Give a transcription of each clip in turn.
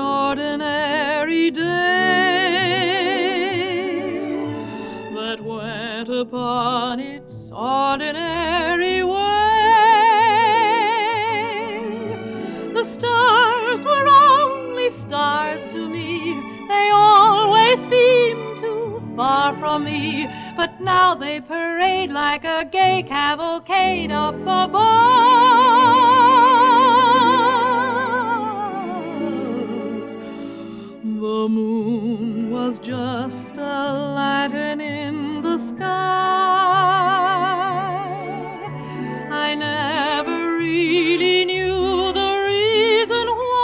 ordinary day that went upon its ordinary way. The stars were only stars to me, they always seemed too far from me, but now they parade like a gay cavalcade up above. The moon was just a lantern in the sky. I never really knew the reason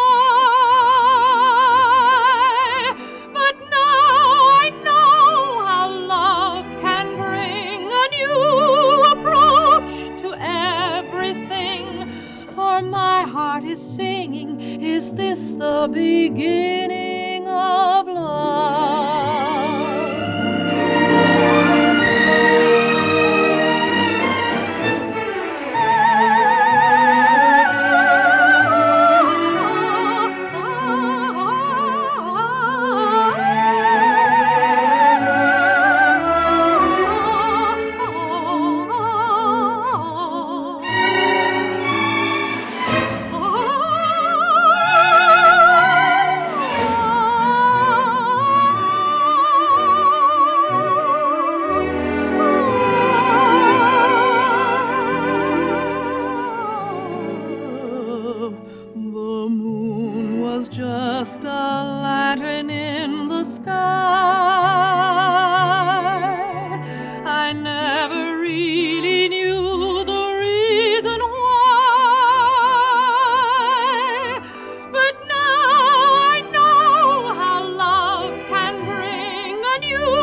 why, but now I know how love can bring a new approach to everything. For my heart is singing, is this the beginning of love? The moon was just a lantern in the sky. I never really knew the reason why, but now I know how love can bring a new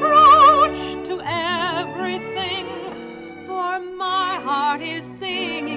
approach to everything. For my heart is singing,